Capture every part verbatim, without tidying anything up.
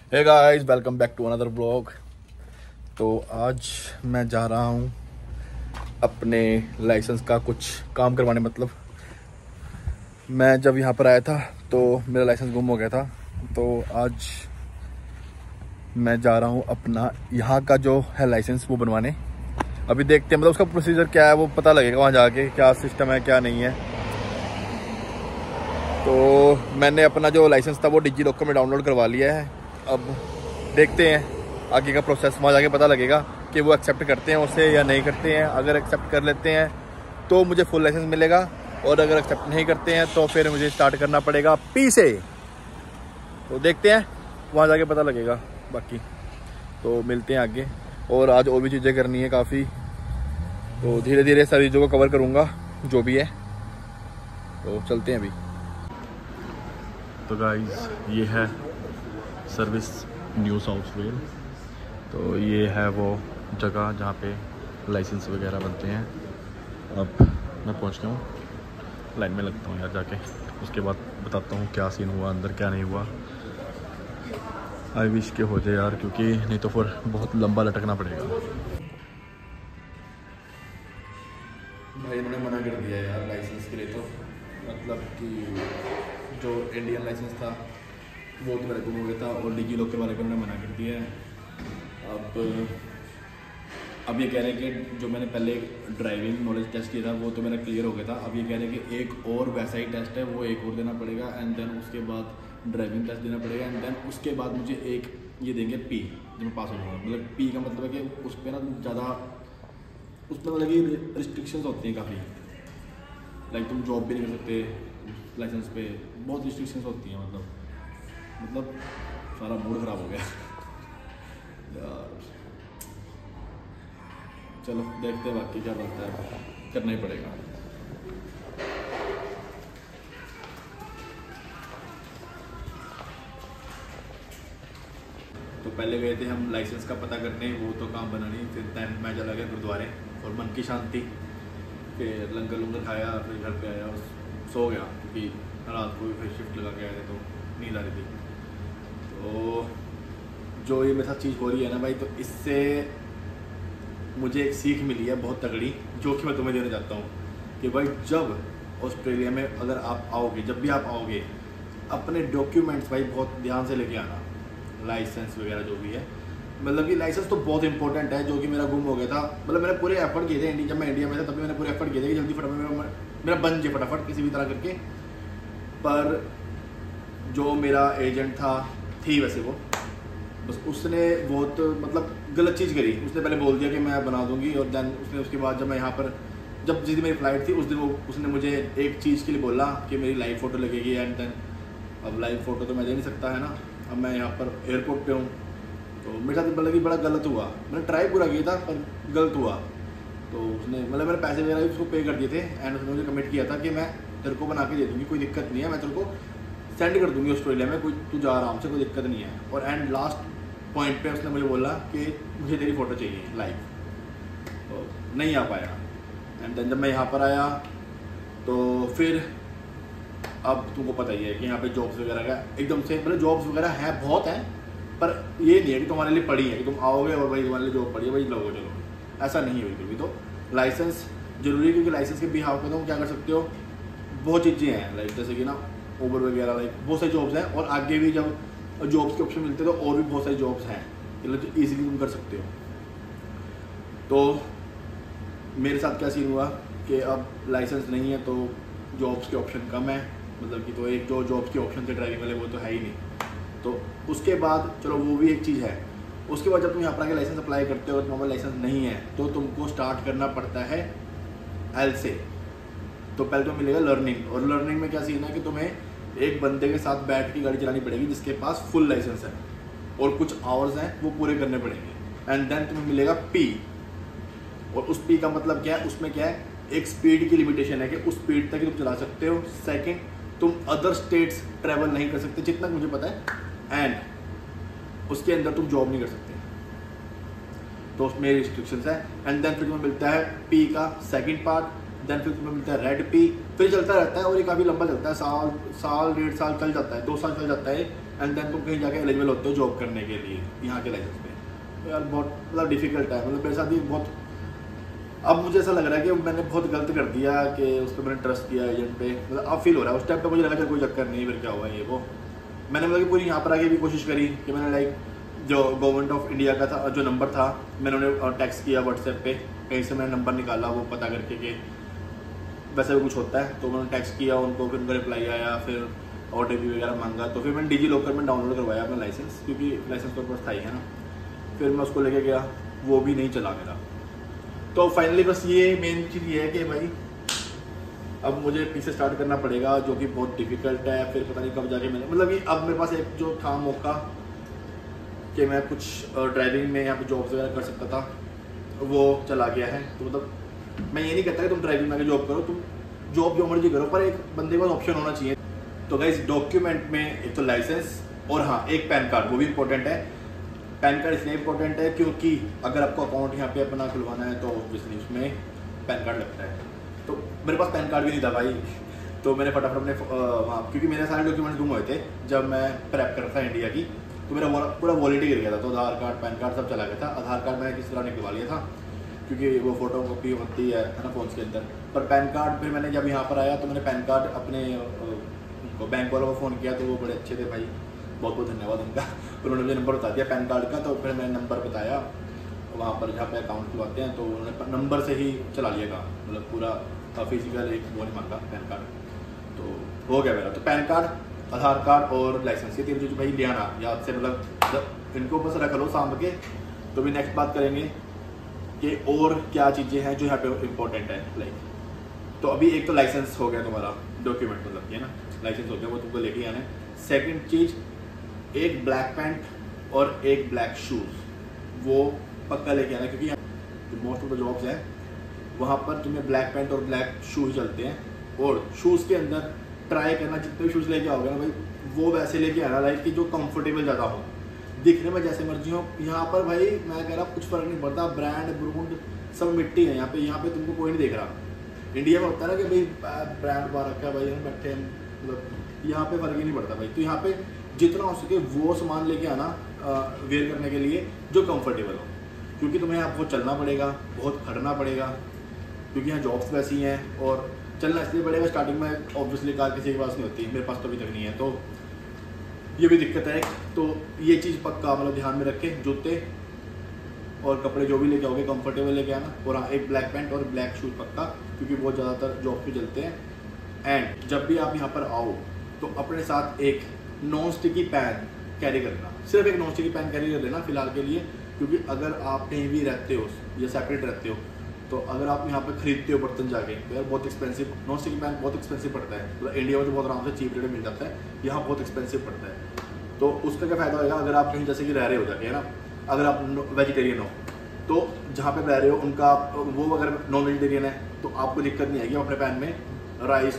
Hey guys, welcome back to another blog. तो आज मैं जा रहा हूँ अपने लाइसेंस का कुछ काम करवाने। मतलब मैं जब यहाँ पर आया था तो मेरा लाइसेंस गुम हो गया था। तो आज मैं जा रहा हूँ अपना यहाँ का जो है लाइसेंस वो बनवाने। अभी देखते हैं मतलब उसका प्रोसीजर क्या है, वो पता लगेगा वहाँ जाके क्या सिस्टम है क्या नहीं है। तो मैंने अपना जो लाइसेंस था वो डिजी लॉकर में डाउनलोड करवा लिया है। अब देखते हैं आगे का प्रोसेस, वहाँ जाके पता लगेगा कि वो एक्सेप्ट करते हैं उसे या नहीं करते हैं। अगर एक्सेप्ट कर लेते हैं तो मुझे फुल लाइसेंस मिलेगा, और अगर एक्सेप्ट नहीं करते हैं तो फिर मुझे स्टार्ट करना पड़ेगा पी से। तो देखते हैं, वहाँ जाके पता लगेगा। बाकी तो मिलते हैं आगे। और आज और भी चीज़ें करनी है काफ़ी, तो धीरे धीरे सारी चीज़ों को कवर करूँगा जो भी है। तो चलते हैं अभी। तो गाइस, ये है सर्विस न्यू साउथ वेल। तो ये है वो जगह जहाँ पे लाइसेंस वगैरह बनते हैं। अब मैं पहुँच गया हूँ, लाइन में लगता हूँ यार जाके, उसके बाद बताता हूँ क्या सीन हुआ अंदर क्या नहीं हुआ। आई विश के हो जाए यार, क्योंकि नहीं तो फिर बहुत लंबा लटकना पड़ेगा। भाई इन्होंने मना कर दिया यार लाइसेंस के लिए। तो मतलब कि जो इंडियन लाइसेंस था वो तो मेरे को हो गया था, और डिजी लॉकर वाले को उन्होंने मना कर दिया है। अब अब ये कह रहे हैं कि जो मैंने पहले ड्राइविंग नॉलेज टेस्ट किया था वो तो मेरा क्लियर हो गया था। अब ये कह रहे हैं कि एक और वैसा ही टेस्ट है, वो एक और देना पड़ेगा, एंड देन उसके बाद ड्राइविंग टेस्ट देना पड़ेगा, एंड देन उसके बाद मुझे एक ये देंगे पी, जब मैं पास हो जाऊँगा। मतलब पी का मतलब है कि उस पर ना ज़्यादा उस पर मतलब कि रिस्ट्रिक्शंस होती हैं काफ़ी। लाइक तुम जॉब भी नहीं कर सकते लाइसेंस पे, बहुत रिस्ट्रिक्शंस होती हैं। मतलब मतलब सारा मूड ख़राब हो गया यार। चलो देखते हैं बाकी क्या बनता है, करना ही पड़ेगा। तो पहले गए थे हम लाइसेंस का पता करने, वो तो काम बना नहीं। फिर दैन मैं चला गया गुरुद्वारे और मन की शांति। फिर लंगर लंगर खाया, फिर घर पे आया और सो गया, क्योंकि रात को भी फिर शिफ्ट लगा के आए थे तो नींद आ रही थी। तो जो ये मेरे साथ चीज़ हो रही है ना भाई, तो इससे मुझे एक सीख मिली है बहुत तगड़ी, जो कि मैं तुम्हें देना चाहता हूँ। कि भाई जब ऑस्ट्रेलिया में अगर आप आओगे, जब भी आप आओगे, अपने डॉक्यूमेंट्स भाई बहुत ध्यान से लेके आना, लाइसेंस वगैरह जो भी है। मतलब कि लाइसेंस तो बहुत इंपॉर्टेंट है, जो कि मेरा गुम हो गया था। मतलब मैंने पूरे एफर्ट किए थे इंडिया, जब मैं इंडिया में था तभी मैंने पूरे एफर्ट किए थे कि जल्दी फटाफट मेरा मेरा बन जाए फटाफट किसी भी तरह करके। पर जो मेरा एजेंट था, थी वैसे वो, बस उसने बहुत मतलब गलत चीज़ करी। उसने पहले बोल दिया कि मैं बना दूंगी, और देन उसने उसके बाद जब मैं यहाँ पर जब जिस दिन मेरी फ़्लाइट थी उस दिन वो उसने मुझे एक चीज़ के लिए बोला कि मेरी लाइव फ़ोटो लगेगी, एंड देन अब लाइव फ़ोटो तो मैं दे नहीं सकता है ना। अब मैं यहाँ पर एयरपोर्ट पे हूँ, तो मेरे साथ मतलब कि बड़ा गलत हुआ। मैंने ट्राई पूरा किया था पर गलत हुआ। तो उसने मतलब मेरे पैसे वगैरह भी उसको पे कर दिए थे, एंड उसने मुझे कमिट किया था कि मैं तेरे को बना के दे दूँगी, कोई दिक्कत नहीं है, मैं तेरे को सेंड कर दूँगी ऑस्ट्रेलिया में, कोई तू जा आराम से, कोई दिक्कत नहीं है। और एंड लास्ट पॉइंट पे उसने मुझे बोला कि मुझे तेरी फ़ोटो चाहिए लाइव, तो नहीं आ पाया। एंड देन जब मैं यहाँ पर आया तो फिर अब तुमको पता ही है कि यहाँ पे जॉब्स वगैरह का एकदम से, मतलब जॉब्स वगैरह है बहुत हैं, पर ये नहीं है कि तुम्हारे लिए पड़ी है कि तुम आओगे और भाई तुम्हारे लिए जॉब पड़ी है भाई लोगो चलो, ऐसा नहीं है बिल्कुल भी। तो लाइसेंस जरूरी है, क्योंकि लाइसेंस के बिहाव पे तुम क्या कर सकते हो, बहुत चीज़ें हैं। लाइक जैसे कि ना उबर वगैरह, लाइक बहुत सारी जॉब्स हैं, और आगे भी जब जॉब्स के ऑप्शन मिलते हैं तो और भी बहुत सारी जॉब्स हैं, मतलब जो ईजिली तुम कर सकते हो। तो मेरे साथ क्या सीन हुआ कि अब लाइसेंस नहीं है तो जॉब्स के ऑप्शन कम है। मतलब कि तो एक जो जॉब्स के ऑप्शन थे ड्राइविंग वाले वो तो है ही नहीं। तो उसके बाद चलो वो भी एक चीज़ है। उसके बाद जब तुम यहाँ पर आके लाइसेंस अप्लाई करते हो, नॉर्मल लाइसेंस नहीं है, तो तुमको स्टार्ट करना पड़ता है एल से। तो पहले तो मिलेगा लर्निंग, और लर्निंग में क्या सीन है कि तुम्हें एक बंदे के साथ बैठ के गाड़ी चलानी पड़ेगी जिसके पास फुल लाइसेंस है, और कुछ आवर्स हैं वो पूरे करने पड़ेंगे, एंड देन तुम्हें मिलेगा पी। और उस पी का मतलब क्या है, उसमें क्या है, एक स्पीड की लिमिटेशन है कि उस स्पीड तक ही तुम चला सकते हो। सेकंड, तुम अदर स्टेट्स ट्रैवल नहीं कर सकते जितना मुझे पता है, एंड उसके अंदर तुम जॉब नहीं कर सकते, तो उसमें रिस्ट्रिक्शंस है। एंड देन फिर तुम्हें मिलता है पी का सेकंड पार्ट, देन फिर तुम्हें मिलता है रेड पी, फिर चलता रहता है और ये काफ़ी लंबा चलता है, साल साल डेढ़ साल चल जाता है, दो साल चल जाता है, एंड देन तुम कहीं जाके एलिजिबल होते हो जॉब करने के लिए यहाँ के लाइसेंस पे। तो यार बहुत मतलब डिफिकल्ट है, मतलब मेरे साथ ही बहुत, अब मुझे ऐसा लग रहा है कि मैंने बहुत गलत कर दिया कि उस पर मैंने ट्रस्ट किया एजेंट पे, मतलब अब फील हो रहा है। उस टाइम पे मुझे लगा चल कोई चक्कर नहीं, फिर क्या हुआ ये वो, मैंने मतलब कि पूरी यहाँ पर आके भी कोशिश करी कि मैंने लाइक जो गवर्नमेंट ऑफ इंडिया का था जो नंबर था, मैंने उन्हें टेक्स्ट किया व्हाट्सएप पे, कहीं से मैंने नंबर निकाला वो पता करके कि वैसे भी कुछ होता है, तो मैंने टेक्स्ट किया उनको, फिर उनका रिप्लाई आया, फिर ओ टी पी वगैरह मांगा, तो फिर मैंने डिजी लॉकर में डाउनलोड करवाया अपना लाइसेंस, क्योंकि लाइसेंस तो पास था ही है ना। फिर मैं उसको लेके गया, वो भी नहीं चला मेरा। तो फाइनली बस ये मेन चीज़ ये है कि भाई अब मुझे पीछे स्टार्ट करना पड़ेगा, जो कि बहुत डिफिकल्ट है। फिर पता नहीं कब जाके मैंने मतलब कि अब मेरे पास एक जो था मौका कि मैं कुछ ड्राइविंग में यहाँ पे जॉब वगैरह कर सकता था, वो चला गया है। तो मतलब मैं ये नहीं कहता कि तुम ड्राइविंग में आके जॉब करो, तुम जॉब जो मर्जी करो, पर एक बंदे के पास ऑप्शन होना चाहिए। तो गाइस डॉक्यूमेंट में एक तो लाइसेंस और हाँ एक पैन कार्ड, वो भी इंपॉर्टेंट है। पैन कार्ड इसलिए इंपॉर्टेंट है क्योंकि अगर आपको अकाउंट यहाँ पे अपना खुलवाना है तो ऑब्वियसली उसमें पैन कार्ड लगता है। तो मेरे पास पैन कार्ड भी नहीं था भाई, तो मैंने फटाफट अपने वहाँ, क्योंकि मेरे सारे डॉक्यूमेंट गुम हुए थे जब मैं प्रेप कर रहा था इंडिया की, तो मेरा पूरा वॉलेट ही गिर गया था। तो आधार कार्ड पैन कार्ड सब चला गया था। आधार कार्ड मैंने किस तरह निकलवा लिया था क्योंकि वो फोटो कॉपी होती है ना फ़ोन के अंदर, पर पैन कार्ड फिर मैंने जब यहाँ पर आया तो मैंने पैन कार्ड अपने बैंक वालों को फ़ोन किया, तो वो बड़े अच्छे थे भाई, बहुत बहुत धन्यवाद उनका। उन्होंने मुझे नंबर बता दिया पैन कार्ड का, तो फिर मैंने नंबर बताया वहाँ पर जहाँ पे अकाउंट खुलवाते हैं, तो उन्होंने नंबर से ही चला लिया काम, मतलब पूरा फिजिकल एक वो नहीं मांगा पैन कार्ड, तो हो गया मेरा। तो पैन कार्ड, आधार कार्ड और लाइसेंस, ये तीन चीज़ भाई लिया ना याद से, मतलब जब इनको बस रख लो सामने के। तो भी नेक्स्ट बात करेंगे कि और क्या चीज़ें हैं जो यहाँ पे इम्पोर्टेंट है लाइक। तो अभी एक तो लाइसेंस हो गया तुम्हारा, डॉक्यूमेंट मतलब ये ना, लाइसेंस हो गया, वो तुमको लेके आना है। सेकंड चीज़, एक ब्लैक पैंट और एक ब्लैक शूज़, वो पक्का लेके आना, क्योंकि जो मोस्ट ऑफ द जॉब्स हैं वहाँ पर तुम्हें ब्लैक पैंट और ब्लैक शूज़ चलते हैं। और शूज़ के अंदर ट्राई करना, जितने भी शूज़ लेके आओगे ना भाई, वो वैसे लेके आना लाइक कि जो कंफर्टेबल ज़्यादा हो, दिखने में जैसे मर्जी हो। यहाँ पर भाई मैं कह रहा कुछ फ़र्क नहीं पड़ता, ब्रांड ब्रूंड सब मिट्टी है यहाँ पे, यहाँ पे तुमको कोई नहीं देख रहा। इंडिया में होता है ना कि भाई ब्रांड बार रखा है भाई, हम बैठे हैं, मतलब यहाँ पे फ़र्क ही नहीं पड़ता भाई। तो यहाँ पे जितना हो सके वो सामान लेके आना वेयर करने के लिए जो कंफर्टेबल हो, क्योंकि तुम्हें यहाँ बहुत चलना पड़ेगा, बहुत खड़ना पड़ेगा, क्योंकि यहाँ जॉब्स वैसी हैं। और चलना इसलिए पड़ेगा, स्टार्टिंग में ऑब्वियसली कार किसी के पास नहीं होती, मेरे पास तो अभी तक नहीं है, तो ये भी दिक्कत है। तो ये चीज़ पक्का मतलब ध्यान में रखें, जूते और कपड़े जो भी लेके आओगे कंफर्टेबल लेके आना। और हाँ एक ब्लैक पैंट और ब्लैक शूज़ पक्का, क्योंकि बहुत ज़्यादातर जॉब पे चलते हैं। एंड जब भी आप यहाँ पर आओ तो अपने साथ एक नॉन स्टिकी पैन कैरी करना, सिर्फ एक नॉन स्टिकी पैन कैरी कर लेना फिलहाल के लिए, क्योंकि अगर आप कहीं भी रहते हो या सेपरेट रहते हो, तो अगर आप यहाँ पे खरीदते हो बर्तन जाके तो यार बहुत एक्सपेंसिव, नॉन स्टिकी पैन बहुत एक्सपेंसिव पड़ता है। मतलब इंडिया में तो बहुत आराम से चीप रेट में मिल जाता है, यहाँ बहुत एक्सपेंसिव पड़ता है। तो उसका क्या फ़ायदा होगा अगर आप कहीं जैसे कि रह रहे हो जाके, है ना, अगर आप वेजिटेरियन हो तो जहाँ पे रह रहे हो उनका वो अगर नॉन वेजिटेरियन है तो आपको दिक्कत नहीं आएगी, अपने पैन में राइस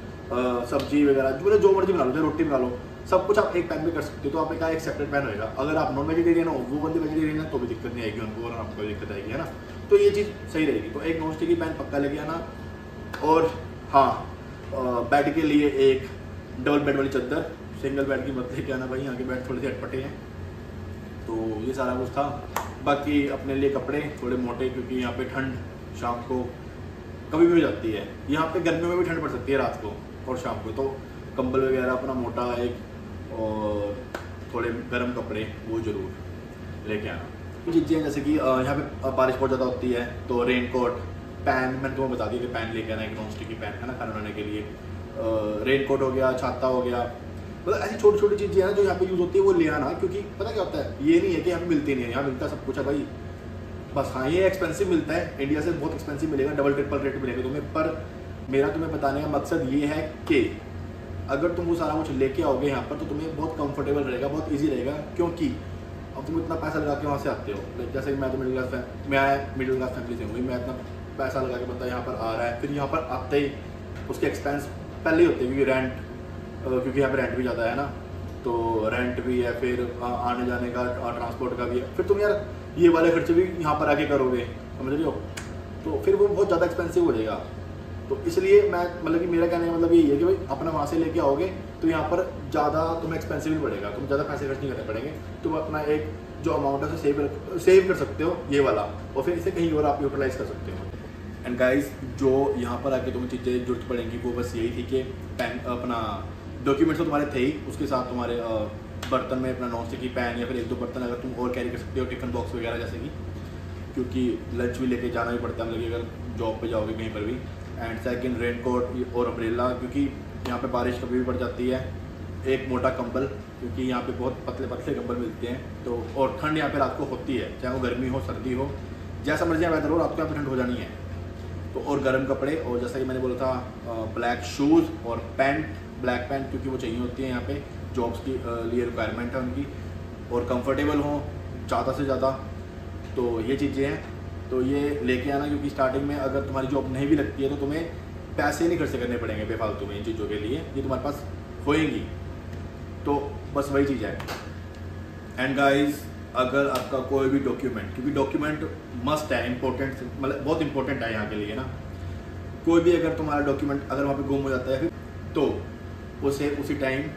सब्जी वगैरह जो जो मर्जी बना लो, रोटी बना लो, सब कुछ आप एक पैन में कर सकते हो। तो आपका एक सेपरेट पैन होगा। अगर आप नॉन वेजिटेरियन हो, वो बंदे वेजिटेरियन है, तो भी दिक्कत नहीं आएगी उनको, और आपको भी दिक्कत आएगी, है ना। तो ये चीज़ सही रहेगी। तो एक नॉन स्टिकी पैन पक्का लेके आना। और हाँ बेड के लिए एक डबल बेड वाली चादर, सिंगल बेड की मत लेके आना भाई, यहाँ के बेड थोड़े से अटपटे हैं। तो ये सारा कुछ था। बाकी अपने लिए कपड़े थोड़े मोटे, क्योंकि यहाँ पे ठंड शाम को कभी भी हो जाती है, यहाँ पे गर्मियों में भी ठंड पड़ सकती है रात को और शाम को, तो कंबल वगैरह अपना मोटा एक, और थोड़े गर्म कपड़े वो ज़रूर लेके आना। कुछ चीज़ें जैसे कि यहाँ पे बारिश बहुत ज़्यादा होती है, तो रेन कोट, पैन, मैंने तुम्हें बता दिया कि पैन लेके आना, एक नॉन स्टिकी पैन है ना खाना बनाने के लिए। रेन कोट हो गया, छाता हो गया, मतलब ऐसी छोटी छोटी चीज़ें हैं जो यहाँ पे यूज़ होती है, वो ले आना। क्योंकि पता क्या होता है, ये नहीं है कि यहाँ पे मिलती नहीं है, यहाँ मिलता सब कुछ है भाई, बस हाँ ये एक्सपेंसिव मिलता है, इंडिया से बहुत एक्सपेंसिव मिलेगा, डबल ट्रिपल रेट मिलेगा तुम्हें। पर मेरा तुम्हें बताने का मकसद ये है कि अगर तुम वो सारा कुछ लेके आओगे यहाँ पर, तो तुम्हें बहुत कंफर्टेबल रहेगा, बहुत ईजी रहेगा। क्योंकि अब तुम इतना पैसा लगा के वहाँ से आते हो, जैसे कि मैं तो मिडिल क्लास मैं मिडिल क्लास फैमिली से हूँ, मैं इतना पैसा लगा के बंदा यहाँ पर आ रहा है, फिर यहाँ पर आते ही उसके एक्सपेंस पहले ही होते हैं, क्योंकि रेंट, क्योंकि यहाँ पर रेंट भी ज़्यादा है ना, तो रेंट भी है, फिर आने जाने का ट्रांसपोर्ट का भी है, फिर तुम यार ये वाले खर्चे भी यहाँ पर आके करोगे, समझ रहे हो, तो फिर वो बहुत ज़्यादा एक्सपेंसिव हो जाएगा। तो इसलिए मैं मतलब कि मेरा कहने का मतलब यही है कि भाई अपना वहाँ से लेके आओगे तो यहाँ पर ज़्यादा तुम्हें एक्सपेंसिव नहीं पड़ेगा, तुम ज़्यादा पैसे खर्च नहीं करने पड़ेंगे, तुम अपना एक जो अमाउंट है उसे सेव सेव कर सकते हो ये वाला, और फिर इसे कहीं और आप यूटिलाइज कर सकते हो। एंड गाइस जो यहाँ पर आके तुम्हें चीज़ें जरूरत पड़ेंगी वो बस यही थी कि पैन अपना डॉक्यूमेंट्स तो तुम्हारे थे ही, उसके साथ तुम्हारे बर्तन में अपना नॉन स्टिक की पैन या फिर एक दो बर्तन अगर तुम और कैरी कर सकते हो, टिफिन बॉक्स वगैरह जैसे कि, क्योंकि लंच भी लेके जाना भी पड़ता है मतलब अगर जॉब पे जाओगे कहीं पर भी। एंड सेकंड रेन कोट और अम्ब्रेला, क्योंकि यहाँ पे बारिश कभी भी पड़ जाती है। एक मोटा कंबल, क्योंकि यहाँ पे बहुत पतले पतले कंबल मिलते हैं, तो और ठंड यहाँ पे रात को होती है, चाहे वो गर्मी हो सर्दी हो, जैसा मर्जी वेदर हो, रात को यहाँ पे ठंड हो जानी है। तो और गर्म कपड़े, और जैसा कि मैंने बोला था ब्लैक शूज़ और पैंट, ब्लैक पैंट, क्योंकि वो चाहिए होती है यहाँ पे जॉब्स की लिए रिक्वायरमेंट है उनकी, और कंफर्टेबल हो ज़्यादा से ज़्यादा। तो ये चीज़ें हैं, तो ये लेके आना, क्योंकि स्टार्टिंग में अगर तुम्हारी जॉब नहीं भी लगती है तो तुम्हें पैसे नहीं खर्च करने पड़ेंगे बेफालतू में इन चीज़ों के लिए, ये तुम्हारे पास होएंगी। तो बस वही चीज़ है। एंड गाइस अगर आपका कोई भी डॉक्यूमेंट, क्योंकि डॉक्यूमेंट मस्ट है, इंपॉर्टेंट, मतलब बहुत इंपॉर्टेंट है यहाँ के लिए ना, कोई भी अगर तुम्हारा डॉक्यूमेंट अगर वहाँ पे गुम हो जाता है फिर तो उसे उसी टाइम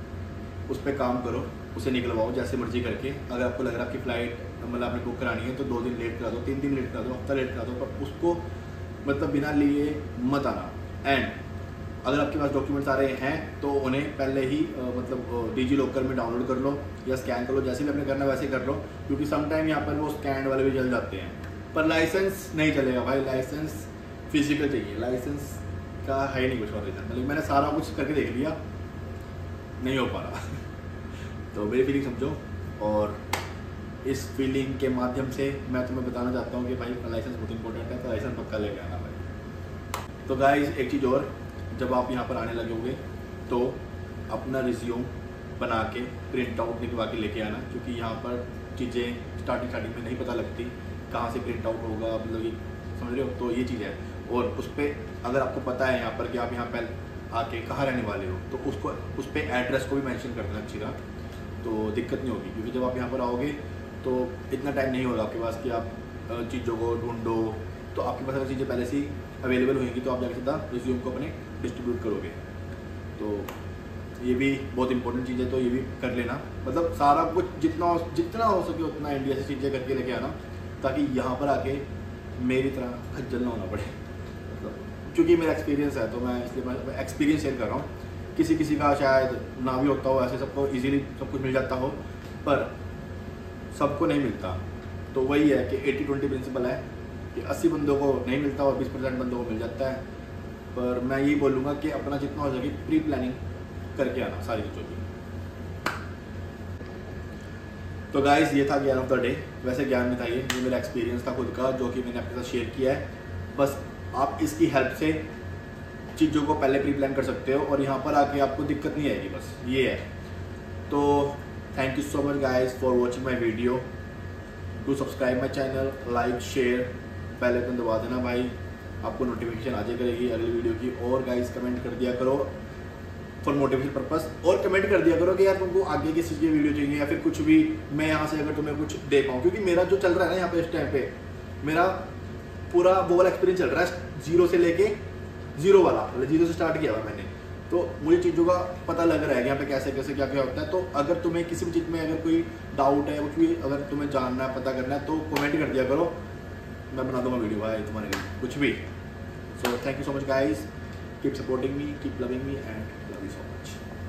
उस पर काम करो, उसे निकलवाओ जैसे मर्जी करके। अगर आपको लग रहा है आपकी फ़्लाइट मतलब आपने बुक करानी है तो दो दिन लेट करा दो, तीन दिन लेट करा दो, हफ्ता लेट करा दो, पर उसको मतलब बिना लिए मत आना। एंड अगर आपके पास डॉक्यूमेंट्स आ रहे हैं तो उन्हें पहले ही आ, मतलब डिजी लॉकर में डाउनलोड कर लो या स्कैन कर लो, जैसे भी आपने करना वैसे कर लो, क्योंकि समटाइम यहाँ पर वो स्कैन वाले भी चल जाते हैं। पर लाइसेंस नहीं चलेगा भाई, लाइसेंस फिजिकल चाहिए, लाइसेंस का है नहीं कुछ और रीज़न। मतलब मैंने सारा कुछ करके देख लिया, नहीं हो पा रहा तो मेरी फीलिंग समझो, और इस फीलिंग के माध्यम से मैं तुम्हें बताना चाहता हूँ कि भाई लाइसेंस बहुत इंपॉर्टेंट है, तो लाइसेंस पक्का लेके आना भाई। तो गाइस एक चीज़ और, जब आप यहाँ पर आने लगे होंगे तो अपना रिज्यूम बना के प्रिंट आउट निकलवा के लेके आना, क्योंकि यहाँ पर चीज़ें स्टार्टिंग स्टार्टिंग में नहीं पता लगती कहाँ से प्रिंट आउट होगा, मतलब ये समझ रहे हो। तो ये चीज़ है, और उस पर अगर आपको पता है यहाँ पर कि आप यहाँ पर आके कहाँ रहने वाले हो तो उसको उस पर एड्रेस को भी मेंशन कर देना अच्छी तरह, तो दिक्कत नहीं होगी। क्योंकि जब आप यहाँ पर आओगे तो इतना टाइम नहीं होगा आपके पास कि आप चीज़ों को ढूंढो, तो आपके पास अगर चीज़ें पहले से ही अवेलेबल होंगी तो आप जाकर सीधा रिज्यूम को अपने डिस्ट्रीब्यूट करोगे। तो ये भी बहुत इंपॉर्टेंट चीज़ है, तो ये भी कर लेना। मतलब सारा कुछ जितना जितना हो सके उतना इंडिया से चीज़ें करके लेके आना, ताकि यहाँ पर आके मेरी तरह खज्जल ना होना पड़े। मतलब क्योंकि मेरा एक्सपीरियंस है तो मैं इसलिए मैं एक्सपीरियंस शेयर कर रहा हूँ। किसी किसी का शायद ना भी होता हो, ऐसे सबको इजीली सब कुछ मिल जाता हो, पर सबको नहीं मिलता। तो वही है कि एटी ट्वेंटी प्रिंसिपल है कि अस्सी बंदों को नहीं मिलता और बीस परसेंट बंदों को मिल जाता है। पर मैं यही बोलूँगा कि अपना जितना हो सके प्री प्लानिंग करके आना सारी चीज़ों की। तो गाइस ये था ज्ञान ऑफ द डे। वैसे ज्ञान नहीं था ये, ये मेरा एक्सपीरियंस था खुद का, जो कि मैंने आपके साथ शेयर किया है। बस आप इसकी हेल्प से चीज़ों को पहले प्री प्लान कर सकते हो और यहाँ पर आके आपको दिक्कत नहीं आएगी, बस ये है। तो thank you so much guys for watching my video. To subscribe my channel, like share bell icon दबा देना भाई, आपको नोटिफिकेशन आ जाए करेगी अगली वीडियो की। और गाइस कमेंट कर दिया करो फॉर मोटिवेशन पर्पस, और कमेंट कर दिया करो कि यार तुमको आगे किस चीज़ की वीडियो चाहिए या फिर कुछ भी मैं यहाँ से अगर तुम्हें कुछ दे पाऊँ। क्योंकि मेरा जो चल रहा है ना यहाँ पे इस टाइम पे, मेरा पूरा वो वाला एक्सपीरियंस चल रहा है, जीरो से लेके जीरो वाला, मतलब जीरो से स्टार्ट किया हुआ मैंने। तो मुझे चीज़ों का पता लग रहा है यहाँ पे कैसे कैसे क्या क्या होता है। तो अगर तुम्हें किसी भी चीज़ में अगर कोई डाउट है, कुछ भी अगर तुम्हें जानना है, पता करना है, तो कमेंट कर दिया करो, मैं बना दूंगा वीडियो भाई तुम्हारे लिए, कुछ भी। So thank you so much guys, keep supporting me, keep loving me and love you so much.